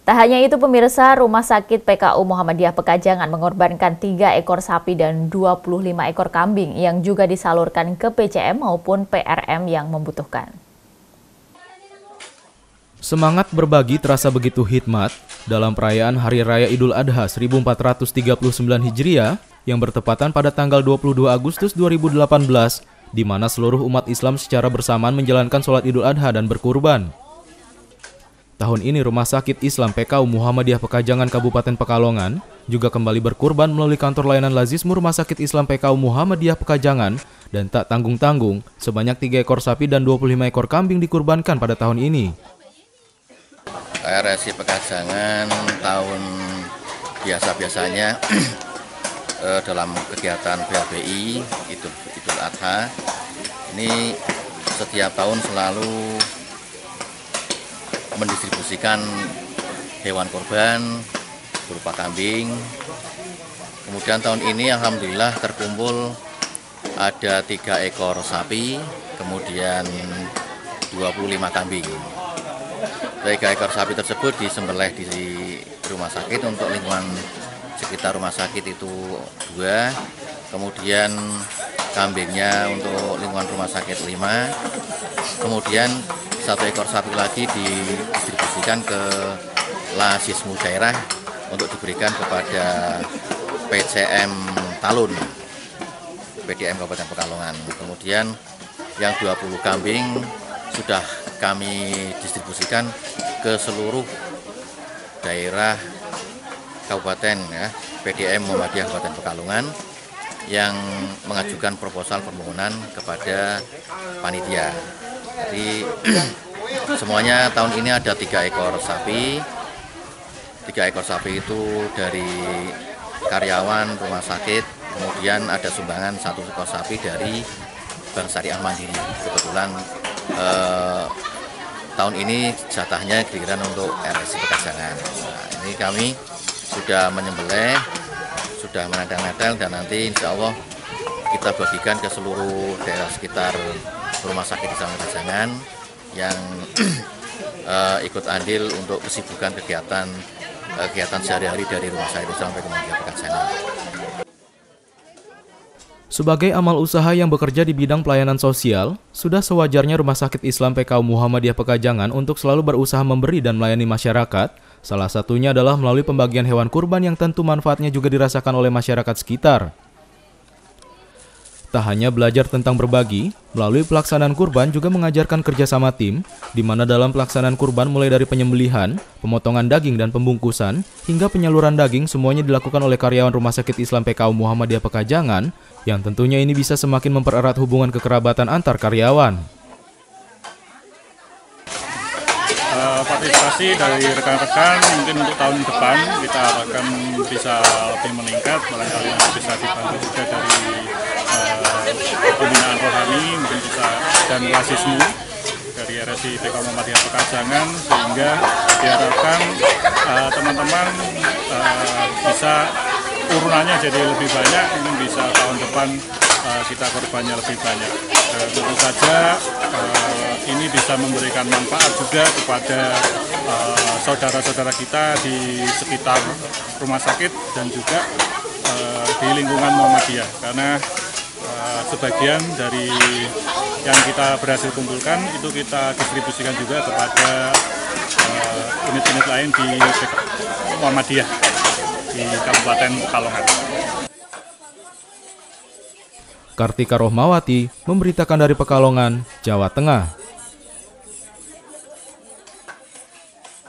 Tak hanya itu pemirsa, Rumah Sakit PKU Muhammadiyah Pekajangan mengorbankan 3 ekor sapi dan 25 ekor kambing yang juga disalurkan ke PCM maupun PRM yang membutuhkan. Semangat berbagi terasa begitu hikmat dalam perayaan Hari Raya Idul Adha 1439 Hijriah yang bertepatan pada tanggal 22 Agustus 2018, di mana seluruh umat Islam secara bersamaan menjalankan sholat Idul Adha dan berkurban. Tahun ini Rumah Sakit Islam PKU Muhammadiyah Pekajangan Kabupaten Pekalongan juga kembali berkurban melalui kantor layanan Lazismu Rumah Sakit Islam PKU Muhammadiyah Pekajangan dan tak tanggung-tanggung sebanyak 3 ekor sapi dan 25 ekor kambing dikurbankan pada tahun ini. RSI Pekajangan tahun biasa-biasanya dalam kegiatan BLBI Idul Adha ini setiap tahun selalu mendistribusikan hewan kurban berupa kambing. Kemudian tahun ini alhamdulillah terkumpul ada 3 ekor sapi, kemudian 25 kambing. 3 ekor sapi tersebut disembelih di rumah sakit untuk lingkungan sekitar rumah sakit itu 2, kemudian kambingnya untuk lingkungan rumah sakit 5, kemudian 1 ekor sapi lagi didistribusikan ke Lazismu daerah untuk diberikan kepada PCM Talun, PDM Kabupaten Pekalongan. Kemudian yang 20 kambing sudah kami distribusikan ke seluruh daerah Kabupaten ya, PDM Muhammadiyah Kabupaten Pekalongan yang mengajukan proposal permohonan kepada panitia. Jadi semuanya tahun ini ada 3 ekor sapi. 3 ekor sapi itu dari karyawan rumah sakit, kemudian ada sumbangan 1 ekor sapi dari Bank Syariah Mandiri. Kebetulan tahun ini jatahnya giliran untuk RSI Pekajangan. Nah, ini kami sudah menyembelih, sudah menadang-nadang, dan nanti insya Allah kita bagikan ke seluruh daerah sekitar Rumah Sakit Islam Pekajangan yang ikut andil untuk kesibukan kegiatan sehari-hari dari Rumah Sakit Islam Pekajangan. Sebagai amal usaha yang bekerja di bidang pelayanan sosial, sudah sewajarnya Rumah Sakit Islam PKU Muhammadiyah Pekajangan untuk selalu berusaha memberi dan melayani masyarakat. Salah satunya adalah melalui pembagian hewan kurban yang tentu manfaatnya juga dirasakan oleh masyarakat sekitar. Tak hanya belajar tentang berbagi, melalui pelaksanaan kurban juga mengajarkan kerjasama tim, di mana dalam pelaksanaan kurban mulai dari penyembelihan, pemotongan daging dan pembungkusan, hingga penyaluran daging semuanya dilakukan oleh karyawan Rumah Sakit Islam PKU Muhammadiyah Pekajangan, yang tentunya ini bisa semakin mempererat hubungan kekerabatan antar karyawan. Partisipasi dari rekan-rekan mungkin untuk tahun depan kita harapkan bisa lebih meningkat, barangkali bisa dibantu juga dari pembinaan rohani mungkin bisa dan Lazismu dari RSI PKU Muhammadiyah Pekajangan, sehingga diharapkan teman-teman bisa urunannya jadi lebih banyak, mungkin bisa tahun depan kita korbannya lebih banyak. Tentu saja ini bisa memberikan manfaat juga kepada saudara-saudara kita di sekitar rumah sakit dan juga di lingkungan Muhammadiyah, karena sebagian dari yang kita berhasil kumpulkan itu kita distribusikan juga kepada unit-unit lain di Muhammadiyah di Kabupaten Pekalongan. Kartika Rohmawati memberitakan dari Pekalongan, Jawa Tengah.